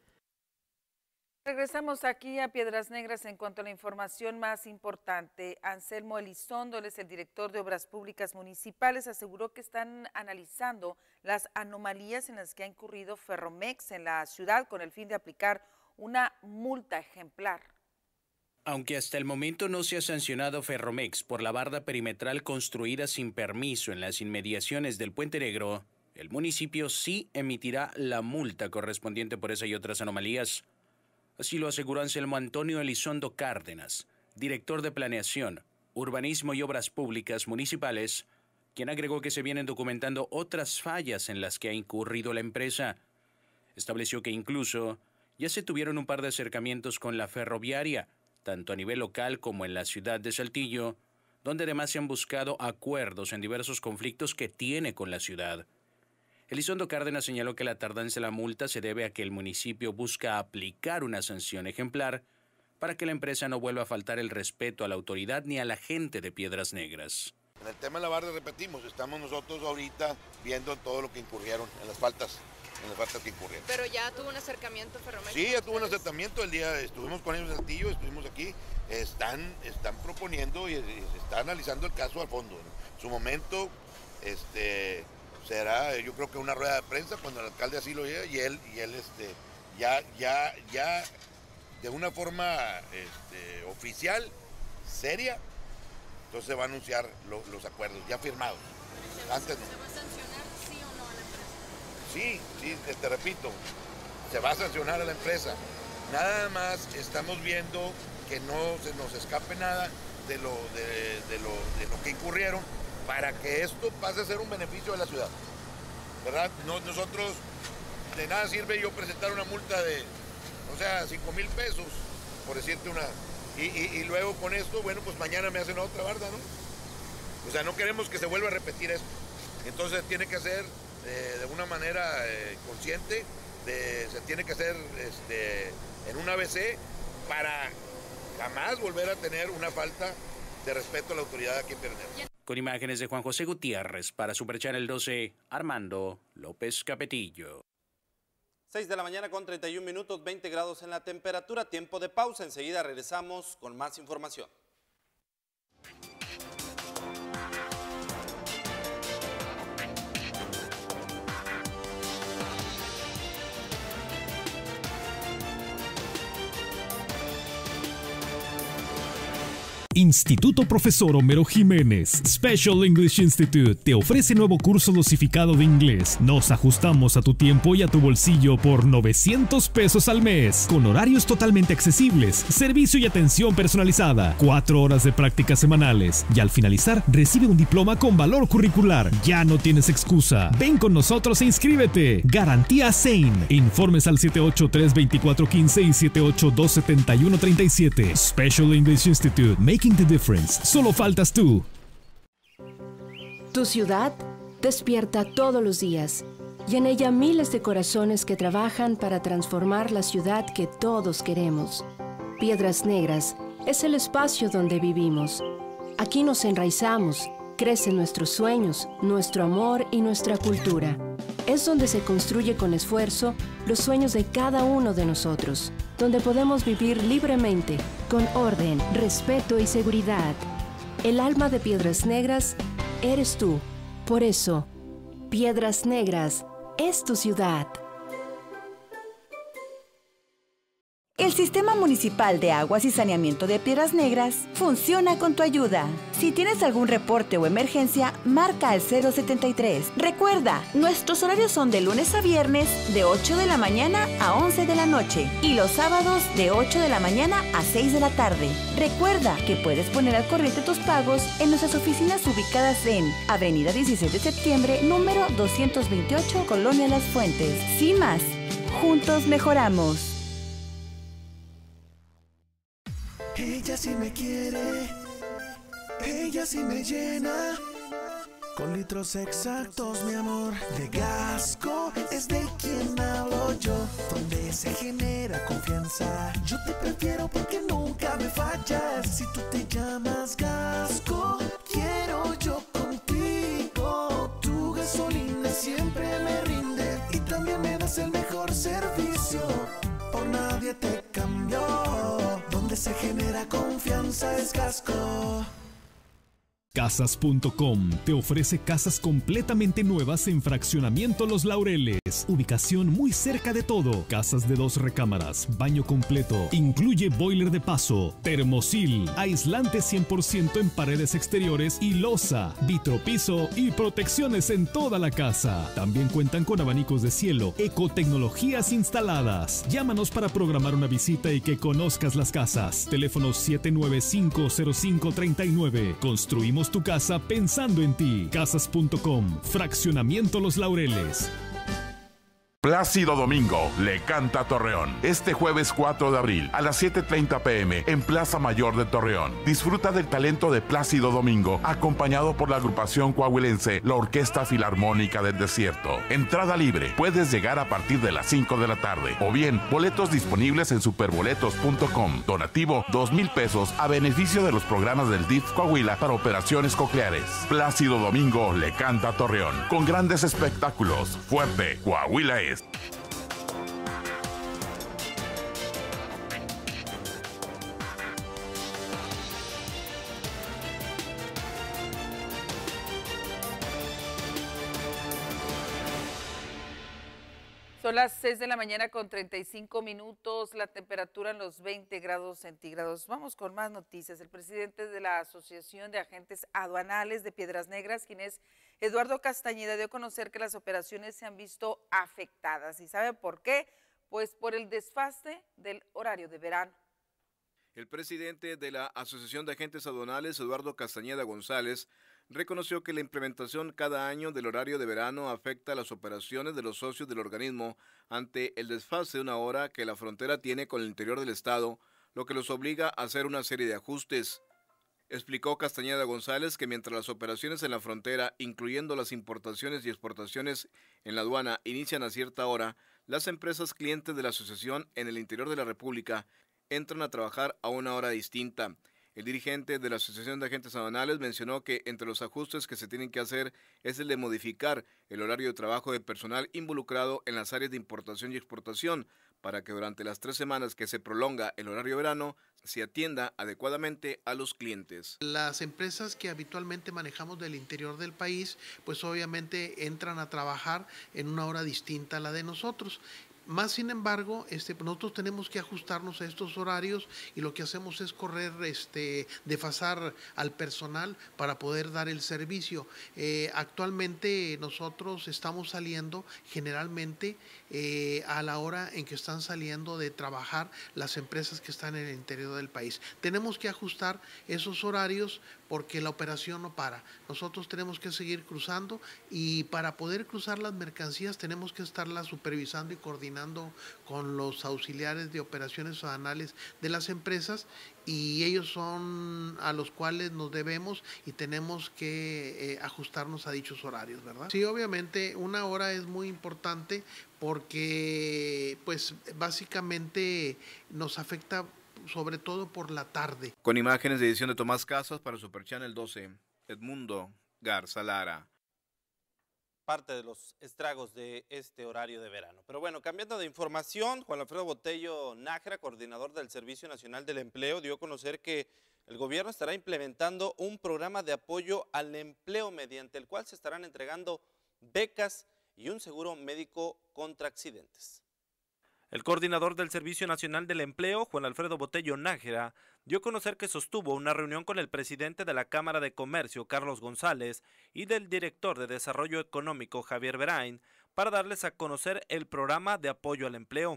Regresamos aquí a Piedras Negras en cuanto a la información más importante. Anselmo Elizondo, él es el director de Obras Públicas Municipales, aseguró que están analizando las anomalías en las que ha incurrido Ferromex en la ciudad con el fin de aplicar una multa ejemplar. Aunque hasta el momento no se ha sancionado Ferromex por la barda perimetral construida sin permiso en las inmediaciones del Puente Negro, el municipio sí emitirá la multa correspondiente por esa y otras anomalías. Así lo aseguró Anselmo Antonio Elizondo Cárdenas, director de Planeación, Urbanismo y Obras Públicas Municipales, quien agregó que se vienen documentando otras fallas en las que ha incurrido la empresa. Estableció que incluso ya se tuvieron un par de acercamientos con la ferroviaria, tanto a nivel local como en la ciudad de Saltillo, donde además se han buscado acuerdos en diversos conflictos que tiene con la ciudad. Elizondo Cárdenas señaló que la tardanza de la multa se debe a que el municipio busca aplicar una sanción ejemplar para que la empresa no vuelva a faltar el respeto a la autoridad ni a la gente de Piedras Negras. En el tema de la barda, repetimos, estamos nosotros ahorita viendo todo lo que incurrieron en las faltas, en las faltas que incurrieron. Pero ya tuvo un acercamiento Ferromex. Sí, ya tuvo un acercamiento, el día estuvimos con ellos en Saltillo, estuvimos aquí, están, están proponiendo y, y se está analizando el caso a fondo. En su momento, este... será, yo creo que una rueda de prensa cuando el alcalde así lo lleve y él, y él este, ya, ya, ya de una forma este, oficial, seria, entonces se va a anunciar lo, los acuerdos ya firmados. Antes no. ¿Se va a sancionar sí o no a la empresa? Sí, sí, te, te repito, se va a sancionar a la empresa. Nada más estamos viendo que no se nos escape nada de lo, de, de lo, de lo que incurrieron, para que esto pase a ser un beneficio de la ciudad, ¿verdad? No, nosotros de nada sirve yo presentar una multa de, o sea, cinco mil pesos, por decirte una, y, y, y luego con esto, bueno, pues mañana me hacen otra barda, ¿no? O sea, no queremos que se vuelva a repetir esto. Entonces tiene que ser eh, de una manera eh, consciente, de, se tiene que hacer este, en un A B C para jamás volver a tener una falta de respeto a la autoridad aquí en Piedras Negras. Con imágenes de Juan José Gutiérrez para Super Channel doce, Armando López Capetillo. seis de la mañana con treinta y un minutos, veinte grados en la temperatura, tiempo de pausa, enseguida regresamos con más información. Instituto Profesor Homero Jiménez Special English Institute te ofrece nuevo curso dosificado de inglés. Nos ajustamos a tu tiempo y a tu bolsillo por novecientos pesos al mes, con horarios totalmente accesibles, servicio y atención personalizada, cuatro horas de prácticas semanales y al finalizar recibe un diploma con valor curricular. Ya no tienes excusa. Ven con nosotros e inscríbete. Garantía S A I N. Informes al siete ocho tres, dos cuatro uno cinco y siete ocho dos, siete uno tres siete. Special English Institute. Making the difference. Solo faltas tú. Tu ciudad despierta todos los días y en ella miles de corazones que trabajan para transformar la ciudad que todos queremos. Piedras Negras es el espacio donde vivimos. Aquí nos enraizamos, crecen nuestros sueños, nuestro amor y nuestra cultura. Es donde se construye con esfuerzo los sueños de cada uno de nosotros, donde podemos vivir libremente, con orden, respeto y seguridad. El alma de Piedras Negras eres tú. Por eso, Piedras Negras es tu ciudad. El Sistema Municipal de Aguas y Saneamiento de Piedras Negras funciona con tu ayuda. Si tienes algún reporte o emergencia, marca al cero setenta y tres. Recuerda, nuestros horarios son de lunes a viernes de ocho de la mañana a once de la noche y los sábados de ocho de la mañana a seis de la tarde. Recuerda que puedes poner al corriente tus pagos en nuestras oficinas ubicadas en Avenida dieciséis de septiembre, número doscientos veintiocho, Colonia Las Fuentes. Sin más, juntos mejoramos. Ella sí me quiere, ella sí me llena, con litros exactos, mi amor. De Gasco es de quien hablo yo, donde se genera confianza. Yo te prefiero porque nunca me fallas. Si tú te llamas Gasco, quiero yo contigo. Tu gasolina siempre me rinde y también me das el mejor servicio. Por nadie te cambió. Donde se genera confianza es Gasco. Casas punto com te ofrece casas completamente nuevas en Fraccionamiento Los Laureles. Ubicación muy cerca de todo. Casas de dos recámaras, baño completo. Incluye boiler de paso, termosil, aislante cien por ciento en paredes exteriores y losa, vitropiso y protecciones en toda la casa. También cuentan con abanicos de cielo, ecotecnologías instaladas. Llámanos para programar una visita y que conozcas las casas. Teléfono siete nueve cinco, cero cinco tres nueve. Construimos tu casa pensando en ti. Casas punto com. Fraccionamiento Los Laureles. Plácido Domingo le canta a Torreón. Este jueves cuatro de abril a las siete treinta pm en Plaza Mayor de Torreón. Disfruta del talento de Plácido Domingo, acompañado por la agrupación coahuilense, la Orquesta Filarmónica del Desierto. Entrada libre. Puedes llegar a partir de las cinco de la tarde. O bien, boletos disponibles en superboletos punto com. Donativo dos mil pesos a beneficio de los programas del D I F Coahuila para operaciones cocleares. Plácido Domingo le canta a Torreón. Con grandes espectáculos. Fuerte, Coahuila es. Son las seis de la mañana con treinta y cinco minutos, la temperatura en los veinte grados centígrados. Vamos con más noticias. El presidente de la Asociación de Agentes Aduanales de Piedras Negras, quien es Eduardo Castañeda, dio a conocer que las operaciones se han visto afectadas. ¿Y sabe por qué? Pues por el desfase del horario de verano. El presidente de la Asociación de Agentes Aduanales, Eduardo Castañeda González, reconoció que la implementación cada año del horario de verano afecta las operaciones de los socios del organismo ante el desfase de una hora que la frontera tiene con el interior del estado, lo que los obliga a hacer una serie de ajustes. Explicó Castañeda González que mientras las operaciones en la frontera, incluyendo las importaciones y exportaciones en la aduana, inician a cierta hora, las empresas clientes de la asociación en el interior de la República entran a trabajar a una hora distinta. El dirigente de la Asociación de Agentes Aduanales mencionó que entre los ajustes que se tienen que hacer es el de modificar el horario de trabajo de personal involucrado en las áreas de importación y exportación para que durante las tres semanas que se prolonga el horario verano se atienda adecuadamente a los clientes. Las empresas que habitualmente manejamos del interior del país, pues obviamente entran a trabajar en una hora distinta a la de nosotros. Más sin embargo, este, nosotros tenemos que ajustarnos a estos horarios y lo que hacemos es correr, este, desfasar al personal para poder dar el servicio. Eh, actualmente nosotros estamos saliendo generalmente eh, a la hora en que están saliendo de trabajar las empresas que están en el interior del país. Tenemos que ajustar esos horarios porque la operación no para. Nosotros tenemos que seguir cruzando y para poder cruzar las mercancías tenemos que estarlas supervisando y coordinando con los auxiliares de operaciones aduanales de las empresas y ellos son a los cuales nos debemos y tenemos que eh, ajustarnos a dichos horarios, ¿verdad? Sí, obviamente una hora es muy importante porque pues básicamente nos afecta sobre todo por la tarde. Con imágenes de edición de Tomás Casas para Super Channel doce, Edmundo Garza Lara. Parte de los estragos de este horario de verano. Pero bueno, cambiando de información, Juan Alfredo Botello Nájera, coordinador del Servicio Nacional del Empleo, dio a conocer que el gobierno estará implementando un programa de apoyo al empleo mediante el cual se estarán entregando becas y un seguro médico contra accidentes. El coordinador del Servicio Nacional del Empleo, Juan Alfredo Botello Nájera, dio a conocer que sostuvo una reunión con el presidente de la Cámara de Comercio, Carlos González, y del director de Desarrollo Económico, Javier Berain, para darles a conocer el programa de apoyo al empleo.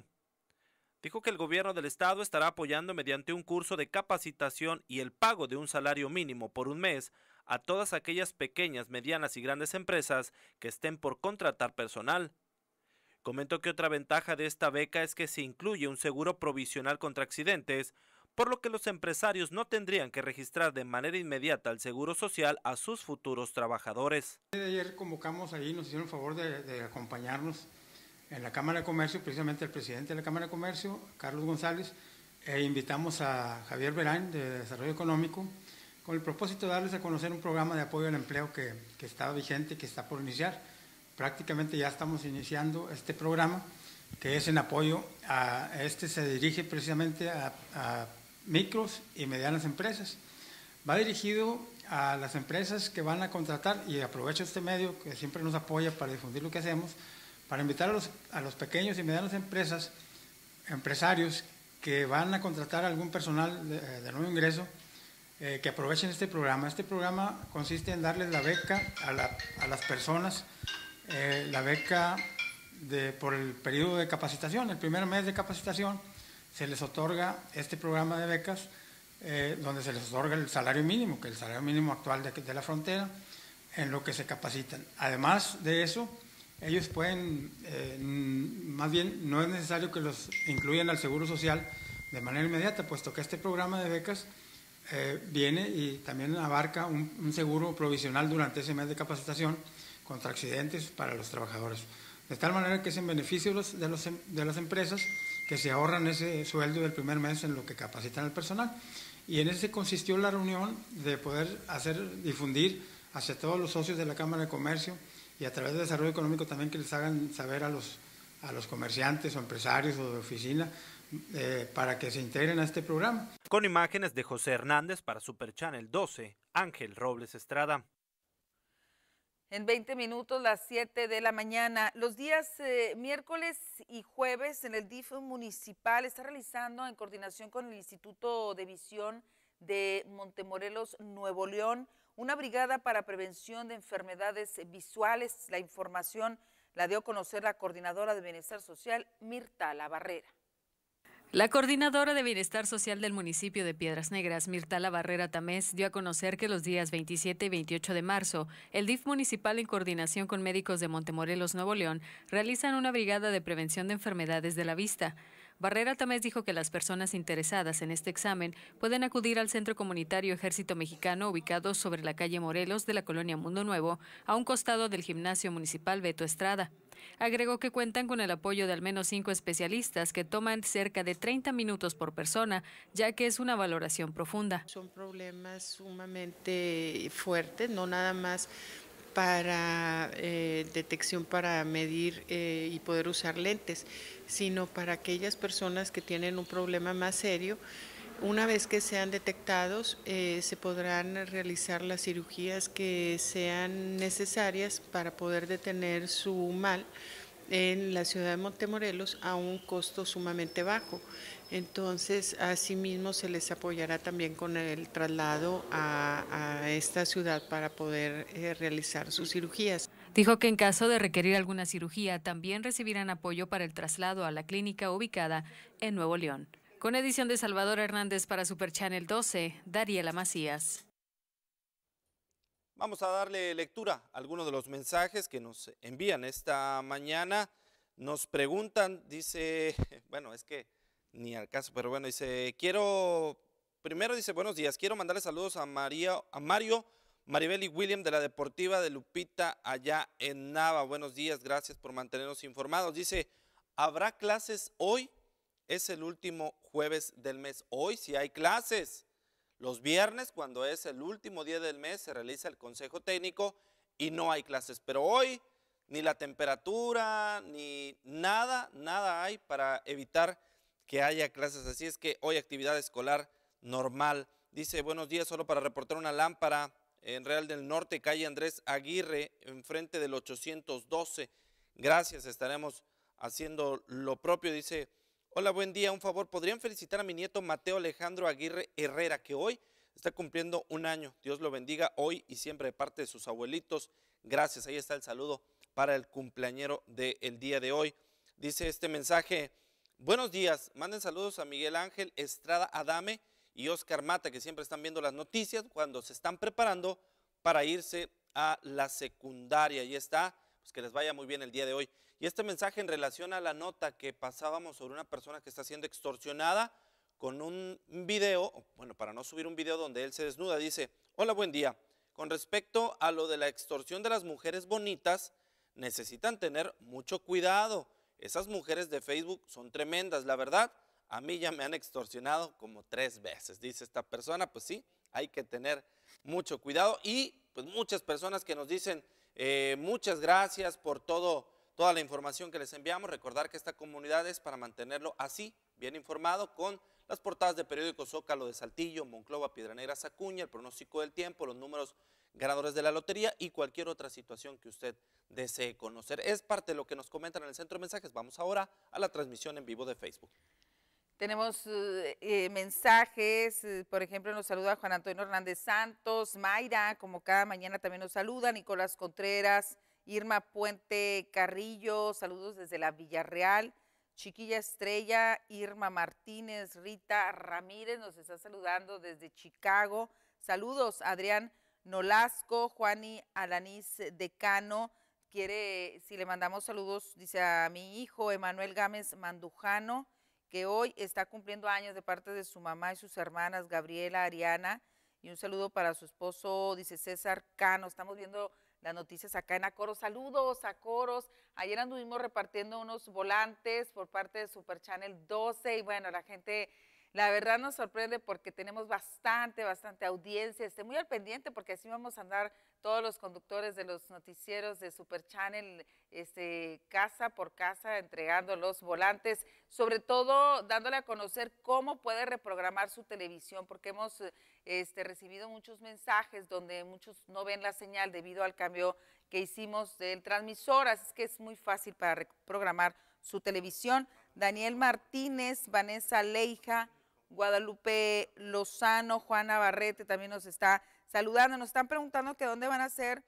Dijo que el gobierno del estado estará apoyando mediante un curso de capacitación y el pago de un salario mínimo por un mes a todas aquellas pequeñas, medianas y grandes empresas que estén por contratar personal. Comentó que otra ventaja de esta beca es que se incluye un seguro provisional contra accidentes, por lo que los empresarios no tendrían que registrar de manera inmediata al Seguro Social a sus futuros trabajadores. Ayer convocamos ahí, nos hicieron el favor de, de acompañarnos en la Cámara de Comercio, precisamente el presidente de la Cámara de Comercio, Carlos González, e invitamos a Javier Berain de Desarrollo Económico con el propósito de darles a conocer un programa de apoyo al empleo que, que está vigente, que está por iniciar. Prácticamente ya estamos iniciando este programa que es en apoyo a este, se dirige precisamente a, a micros y medianas empresas. Va dirigido a las empresas que van a contratar, y aprovecho este medio que siempre nos apoya para difundir lo que hacemos, para invitar a los, a los pequeños y medianas empresas, empresarios que van a contratar algún personal de, de nuevo ingreso, eh, que aprovechen este programa. Este programa consiste en darles la beca a, la, a las personas, Eh, la beca de, por el periodo de capacitación. El primer mes de capacitación se les otorga este programa de becas eh, donde se les otorga el salario mínimo, que es el salario mínimo actual de, de la frontera, en lo que se capacitan. Además de eso, ellos pueden, eh, más bien no es necesario que los incluyan al Seguro Social de manera inmediata, puesto que este programa de becas eh, viene y también abarca un, un seguro provisional durante ese mes de capacitación contra accidentes para los trabajadores. De tal manera que es en beneficio de, los, de, los, de las empresas que se ahorran ese sueldo del primer mes en lo que capacitan al personal. Y en ese consistió la reunión de poder hacer, difundir hacia todos los socios de la Cámara de Comercio y a través de Desarrollo Económico también que les hagan saber a los, a los comerciantes o empresarios o de oficina eh, para que se integren a este programa. Con imágenes de José Hernández para Super Channel doce, Ángel Robles Estrada. En veinte minutos, las siete de la mañana. Los días eh, miércoles y jueves en el D I F municipal está realizando en coordinación con el Instituto de Visión de Montemorelos, Nuevo León, una brigada para prevención de enfermedades visuales. La información la dio a conocer la coordinadora de Bienestar Social, Mirta La Barrera. La coordinadora de Bienestar Social del municipio de Piedras Negras, Mirtala Barrera Tamés, dio a conocer que los días veintisiete y veintiocho de marzo, el D I F municipal en coordinación con médicos de Montemorelos, Nuevo León, realizan una brigada de prevención de enfermedades de la vista. Barrera Tamés dijo que las personas interesadas en este examen pueden acudir al Centro Comunitario Ejército Mexicano, ubicado sobre la calle Morelos de la colonia Mundo Nuevo, a un costado del Gimnasio Municipal Beto Estrada. Agregó que cuentan con el apoyo de al menos cinco especialistas que toman cerca de treinta minutos por persona, ya que es una valoración profunda. Son problemas sumamente fuertes, no nada más para eh, detección, para medir eh, y poder usar lentes, sino para aquellas personas que tienen un problema más serio. Una vez que sean detectados, eh, se podrán realizar las cirugías que sean necesarias para poder detener su mal en la ciudad de Montemorelos a un costo sumamente bajo. Entonces, asimismo, se les apoyará también con el traslado a, a esta ciudad para poder eh, realizar sus cirugías. Dijo que en caso de requerir alguna cirugía, también recibirán apoyo para el traslado a la clínica ubicada en Nuevo León. Con edición de Salvador Hernández para Super Channel doce, Dariela Macías. Vamos a darle lectura a algunos de los mensajes que nos envían esta mañana. Nos preguntan, dice, bueno, es que ni al caso, pero bueno, dice, quiero, primero dice, buenos días, quiero mandarle saludos a, María, a Mario, Maribel y William de la Deportiva de Lupita allá en Nava. Buenos días, gracias por mantenernos informados. Dice, ¿habrá clases hoy? Es el último jueves del mes. Hoy sí hay clases. Los viernes, cuando es el último día del mes, se realiza el consejo técnico y no hay clases. Pero hoy ni la temperatura, ni nada, nada hay para evitar que haya clases. Así es que hoy actividad escolar normal. Dice, buenos días, solo para reportar una lámpara en Real del Norte, calle Andrés Aguirre, enfrente del ochocientos doce. Gracias, estaremos haciendo lo propio. Dice, hola, buen día, un favor, ¿podrían felicitar a mi nieto Mateo Alejandro Aguirre Herrera, que hoy está cumpliendo un año? Dios lo bendiga hoy y siempre de parte de sus abuelitos. Gracias, ahí está el saludo para el cumpleañero del día de hoy. Dice este mensaje, buenos días, manden saludos a Miguel Ángel Estrada Adame y Oscar Mata, que siempre están viendo las noticias cuando se están preparando para irse a la secundaria. Ahí está, pues que les vaya muy bien el día de hoy. Y este mensaje en relación a la nota que pasábamos sobre una persona que está siendo extorsionada con un video, bueno, para no subir un video donde él se desnuda, dice, hola, buen día, con respecto a lo de la extorsión de las mujeres bonitas, necesitan tener mucho cuidado. Esas mujeres de Facebook son tremendas, la verdad, a mí ya me han extorsionado como tres veces, dice esta persona. Pues sí, hay que tener mucho cuidado y pues muchas personas que nos dicen eh, muchas gracias por todo, toda la información que les enviamos. Recordar que esta comunidad es para mantenerlo así, bien informado, con las portadas de periódicos Zócalo de Saltillo, Monclova, Piedra Negra, Acuña, el pronóstico del tiempo, los números ganadores de la lotería y cualquier otra situación que usted desee conocer. Es parte de lo que nos comentan en el centro de mensajes. Vamos ahora a la transmisión en vivo de Facebook. Tenemos eh, mensajes, eh, por ejemplo, nos saluda Juan Antonio Hernández Santos, Mayra, como cada mañana también nos saluda, Nicolás Contreras, Irma Puente Carrillo, saludos desde la Villarreal, Chiquilla Estrella, Irma Martínez, Rita Ramírez nos está saludando desde Chicago, saludos Adrián Nolasco, Juani Alanis Decano, quiere, si le mandamos saludos, dice a mi hijo Emanuel Gámez Mandujano, que hoy está cumpliendo años de parte de su mamá y sus hermanas Gabriela, Ariana, y un saludo para su esposo, dice César Cano. Estamos viendo las noticias acá en Acoros. Saludos a Acoros. Ayer anduvimos repartiendo unos volantes por parte de Super Channel doce y bueno, la gente, la verdad nos sorprende porque tenemos bastante, bastante audiencia. Esté muy al pendiente porque así vamos a andar todos los conductores de los noticieros de Super Channel, este, casa por casa, entregando los volantes, sobre todo dándole a conocer cómo puede reprogramar su televisión, porque hemos este, recibido muchos mensajes donde muchos no ven la señal debido al cambio que hicimos del transmisor, así es que es muy fácil para reprogramar su televisión. Daniel Martínez, Vanessa Leija, Guadalupe Lozano, Juana Barrete también nos está saludando. Nos están preguntando que dónde van a ser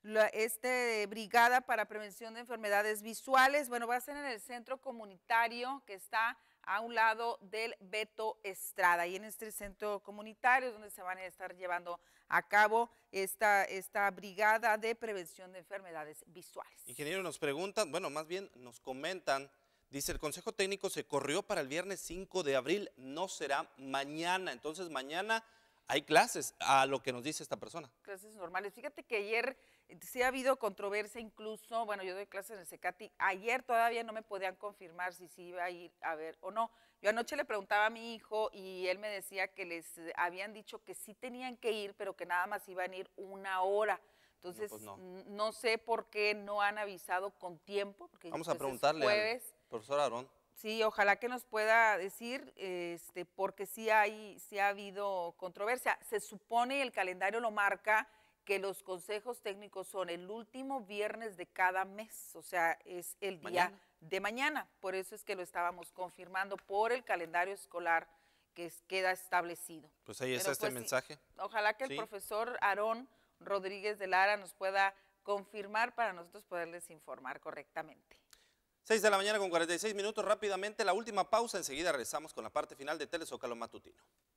La, este brigada para prevención de enfermedades visuales, bueno, va a ser en el centro comunitario que está a un lado del Beto Estrada, y en este centro comunitario es donde se van a estar llevando a cabo esta, esta brigada de prevención de enfermedades visuales. Ingeniero, nos preguntan, bueno, más bien nos comentan, dice, el Consejo Técnico se corrió para el viernes cinco de abril, no será mañana, entonces mañana hay clases, a lo que nos dice esta persona. Clases normales. Fíjate que ayer sí ha habido controversia, incluso, bueno, yo doy clases en el CECATI, ayer todavía no me podían confirmar si sí iba a ir a ver o no. Yo anoche le preguntaba a mi hijo y él me decía que les habían dicho que sí tenían que ir, pero que nada más iban a ir una hora. Entonces, no, pues no. no sé por qué no han avisado con tiempo. Porque vamos a preguntarle al profesor Aarón. Sí, ojalá que nos pueda decir, este, porque sí, hay, sí ha habido controversia. Se supone, el calendario lo marca, que los consejos técnicos son el último viernes de cada mes, o sea, es el día mañana. de mañana. Por eso es que lo estábamos confirmando por el calendario escolar que es, queda establecido. Pues ahí está este pues, mensaje. Sí, ojalá que el sí. profesor Aarón Rodríguez de Lara nos pueda confirmar para nosotros poderles informar correctamente. seis de la mañana con cuarenta y seis minutos, rápidamente la última pausa, enseguida regresamos con la parte final de Telezócalo Matutino.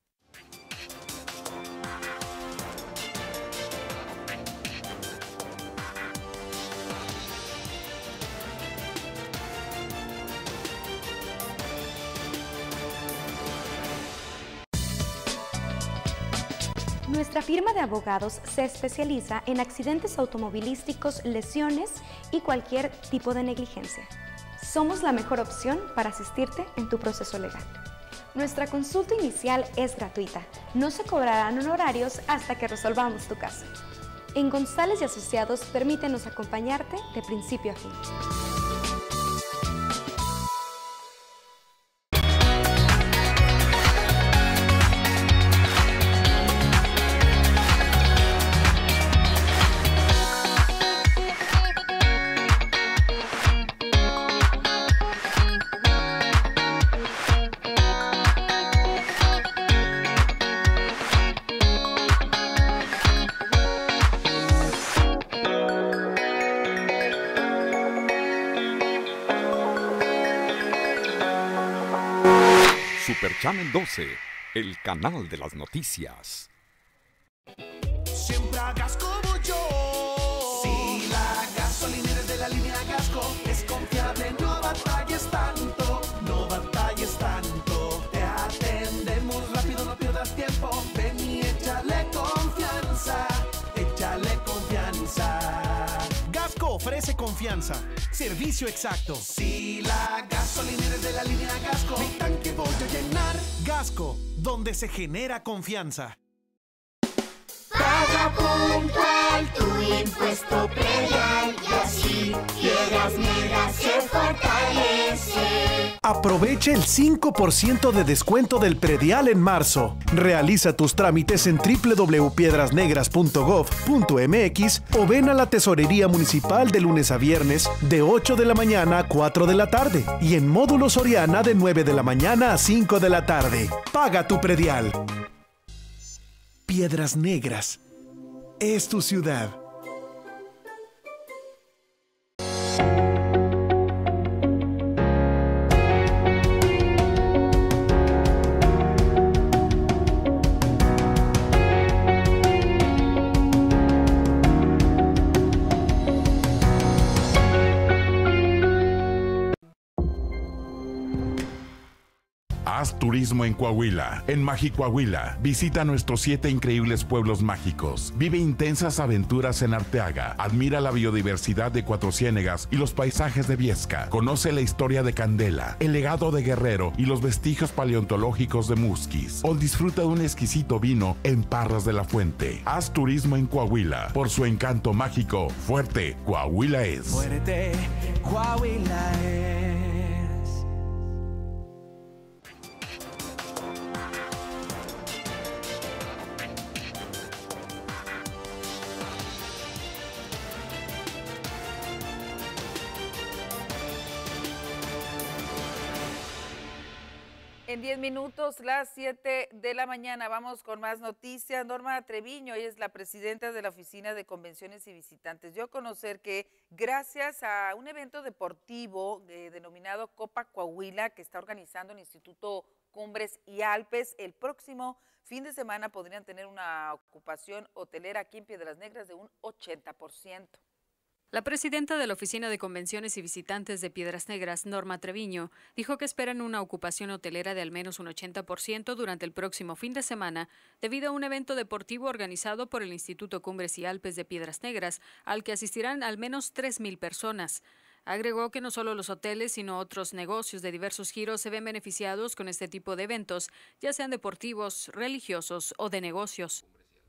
Nuestra firma de abogados se especializa en accidentes automovilísticos, lesiones y cualquier tipo de negligencia. Somos la mejor opción para asistirte en tu proceso legal. Nuestra consulta inicial es gratuita. No se cobrarán honorarios hasta que resolvamos tu caso. En González y Asociados, permítenos acompañarte de principio a fin. Channel doce, el canal de las noticias. Siempre hagas como yo. Si la gasolinera es de la línea Gasco, es confiable, no batalles tanto, no batalles tanto. Te atendemos rápido, no pierdas tiempo. Ven y échale confianza, échale confianza. Gasco ofrece confianza, servicio exacto. Si la gasolinera es de la línea Gasco, mi tanque voy a llenar. Gasco, donde se genera confianza. Paga puntual tu impuesto predial y así Piedras Negras se fortalece. Aprovecha el cinco por ciento de descuento del predial en marzo. Realiza tus trámites en w w w punto piedras negras punto gov punto m x o ven a la Tesorería Municipal de lunes a viernes de ocho de la mañana a cuatro de la tarde y en Módulo Soriana de nueve de la mañana a cinco de la tarde. Paga tu predial. Piedras Negras es tu ciudad. Haz turismo en Coahuila. En Magicoahuila, visita nuestros siete increíbles pueblos mágicos. Vive intensas aventuras en Arteaga. Admira la biodiversidad de Cuatro Ciénegas y los paisajes de Viesca. Conoce la historia de Candela, el legado de Guerrero y los vestigios paleontológicos de Musquis. O disfruta de un exquisito vino en Parras de la Fuente. Haz turismo en Coahuila. Por su encanto mágico, fuerte, Coahuila es. Fuerte, Coahuila es. En diez minutos, las siete de la mañana, vamos con más noticias. Norma Treviño, ella es la presidenta de la Oficina de Convenciones y Visitantes, dio a conocer que gracias a un evento deportivo eh, denominado Copa Coahuila, que está organizando el Instituto Cumbres y Alpes, el próximo fin de semana podrían tener una ocupación hotelera aquí en Piedras Negras de un ochenta por ciento. La presidenta de la Oficina de Convenciones y Visitantes de Piedras Negras, Norma Treviño, dijo que esperan una ocupación hotelera de al menos un ochenta por ciento durante el próximo fin de semana debido a un evento deportivo organizado por el Instituto Cumbres y Alpes de Piedras Negras, al que asistirán al menos tres mil personas. Agregó que no solo los hoteles, sino otros negocios de diversos giros se ven beneficiados con este tipo de eventos, ya sean deportivos, religiosos o de negocios.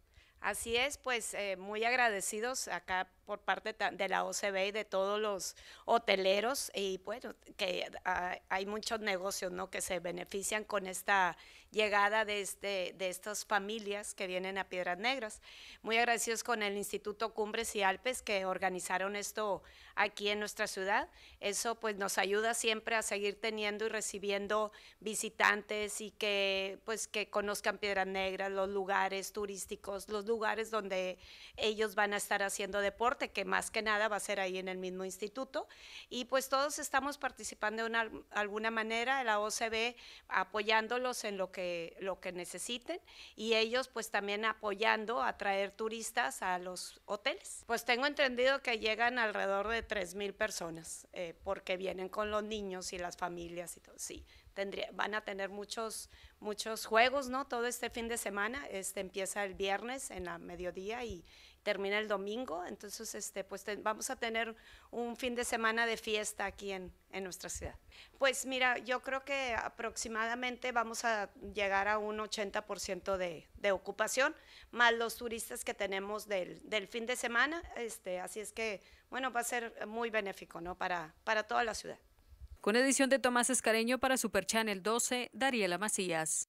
Así es, pues eh, muy agradecidos acá por parte de la O C B y de todos los hoteleros, y bueno, que uh, hay muchos negocios, ¿no?, que se benefician con esta llegada de, este, de estas familias que vienen a Piedras Negras. Muy agradecidos con el Instituto Cumbres y Alpes que organizaron esto aquí en nuestra ciudad. Eso pues nos ayuda siempre a seguir teniendo y recibiendo visitantes y que pues que conozcan Piedras Negras, los lugares turísticos, los lugares donde ellos van a estar haciendo deporte, que más que nada va a ser ahí en el mismo instituto, y pues todos estamos participando de una, alguna manera, la O C B apoyándolos en lo que, lo que necesiten, y ellos pues también apoyando a traer turistas a los hoteles. Pues tengo entendido que llegan alrededor de tres mil personas, eh, porque vienen con los niños y las familias y todo, sí. Tendría, van a tener muchos, muchos juegos, ¿no? Todo este fin de semana, este empieza el viernes en la mediodía y termina el domingo, entonces este, pues te, vamos a tener un fin de semana de fiesta aquí en, en nuestra ciudad. Pues mira, yo creo que aproximadamente vamos a llegar a un ochenta por ciento de, de ocupación, más los turistas que tenemos del, del fin de semana, este, así es que, bueno, va a ser muy benéfico, ¿no?, para, para toda la ciudad. Con edición de Tomás Escareño para Super Channel doce, Dariela Macías.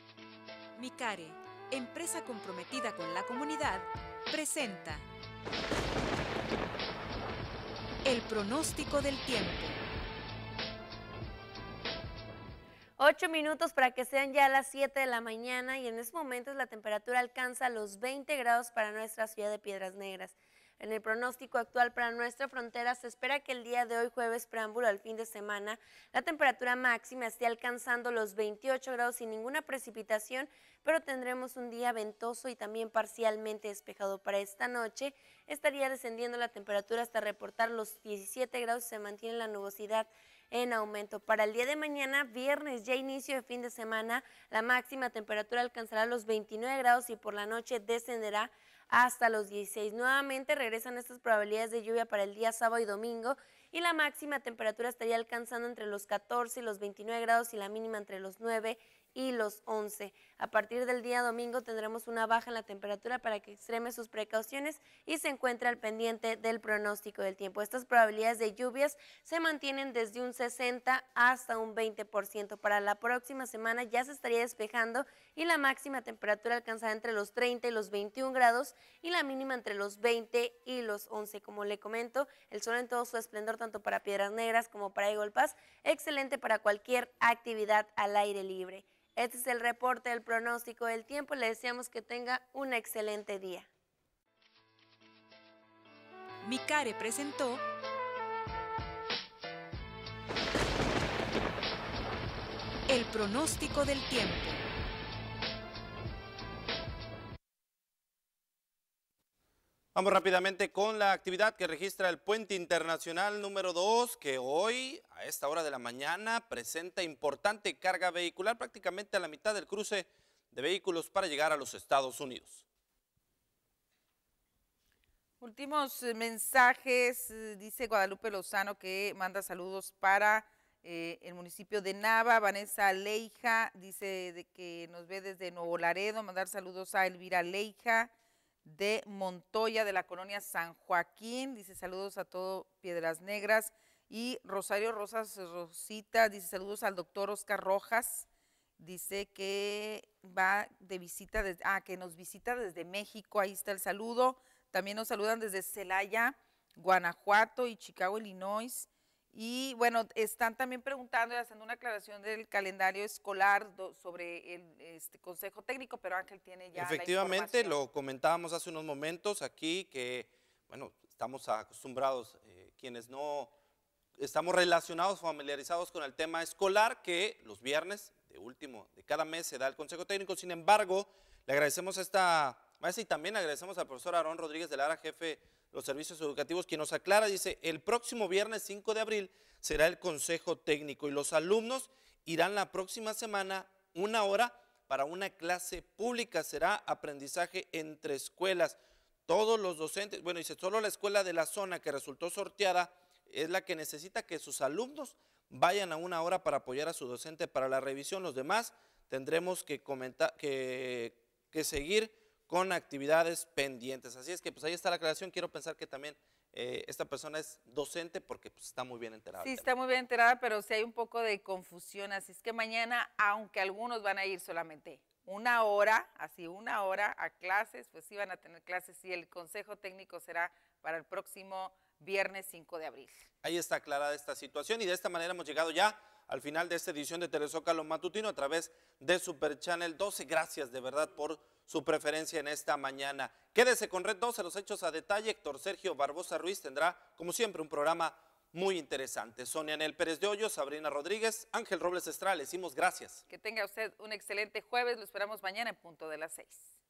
Micare, empresa comprometida con la comunidad, presenta el pronóstico del tiempo. Ocho minutos para que sean ya las siete de la mañana, y en estos momentos la temperatura alcanza los veinte grados para nuestra ciudad de Piedras Negras. En el pronóstico actual para nuestra frontera se espera que el día de hoy, jueves preámbulo al fin de semana, la temperatura máxima esté alcanzando los veintiocho grados sin ninguna precipitación, pero tendremos un día ventoso y también parcialmente despejado. Para esta noche estaría descendiendo la temperatura hasta reportar los diecisiete grados y se mantiene la nubosidad en aumento. Para el día de mañana, viernes, ya inicio de fin de semana, la máxima temperatura alcanzará los veintinueve grados y por la noche descenderá hasta los dieciséis. Nuevamente regresan estas probabilidades de lluvia para el día sábado y domingo, y la máxima temperatura estaría alcanzando entre los catorce y los veintinueve grados y la mínima entre los nueve y los once. A partir del día domingo tendremos una baja en la temperatura para que extreme sus precauciones y se encuentre al pendiente del pronóstico del tiempo. Estas probabilidades de lluvias se mantienen desde un sesenta hasta un veinte por ciento. Para la próxima semana ya se estaría despejando y la máxima temperatura alcanzará entre los treinta y los veintiún grados y la mínima entre los veinte y los once. Como le comento, el sol en todo su esplendor tanto para Piedras Negras como para Eagle Pass, excelente para cualquier actividad al aire libre. Este es el reporte del pronóstico del tiempo. Le deseamos que tenga un excelente día. Micare presentó el pronóstico del tiempo. Vamos rápidamente con la actividad que registra el Puente Internacional número dos, que hoy a esta hora de la mañana presenta importante carga vehicular, prácticamente a la mitad del cruce de vehículos para llegar a los Estados Unidos. Últimos mensajes, dice Guadalupe Lozano que manda saludos para eh, el municipio de Nava. Vanessa Leija dice de que nos ve desde Nuevo Laredo, mandar saludos a Elvira Leija de Montoya, de la colonia San Joaquín, dice saludos a todo Piedras Negras. Y Rosario Rosas Rosita dice saludos al doctor Oscar Rojas, dice que va de visita, desde, ah, que nos visita desde México, ahí está el saludo. También nos saludan desde Celaya, Guanajuato y Chicago, Illinois. Y bueno, están también preguntando y haciendo una aclaración del calendario escolar do, sobre el este, Consejo Técnico, pero Ángel tiene ya Efectivamente, la lo comentábamos hace unos momentos aquí que, bueno, estamos acostumbrados, eh, quienes no estamos relacionados, familiarizados con el tema escolar, que los viernes de último de cada mes se da el Consejo Técnico. Sin embargo, le agradecemos a esta maestra y también agradecemos al profesor Aarón Rodríguez de Lara, jefe de los servicios educativos, quien nos aclara, dice, el próximo viernes cinco de abril será el Consejo Técnico y los alumnos irán la próxima semana una hora para una clase pública, será aprendizaje entre escuelas. Todos los docentes, bueno, dice, solo la escuela de la zona que resultó sorteada es la que necesita que sus alumnos vayan a una hora para apoyar a su docente para la revisión. Los demás tendremos que, comentar, que, que seguir con actividades pendientes. Así es que pues ahí está la aclaración. Quiero pensar que también eh, esta persona es docente porque pues, está muy bien enterada. Sí, está muy bien enterada, pero sí hay un poco de confusión. Así es que mañana, aunque algunos van a ir solamente una hora, así una hora a clases, pues sí van a tener clases y el Consejo Técnico será para el próximo viernes cinco de abril. Ahí está aclarada esta situación y de esta manera hemos llegado ya al final de esta edición de Telezócalo Matutino a través de Super Channel doce. Gracias de verdad por su preferencia en esta mañana. Quédese con Red doce, los hechos a detalle. Héctor Sergio Barbosa Ruiz tendrá, como siempre, un programa muy interesante. Sonia Anel Pérez de Hoyos, Sabrina Rodríguez, Ángel Robles Estrada, le decimos gracias. Que tenga usted un excelente jueves, lo esperamos mañana en punto de las seis.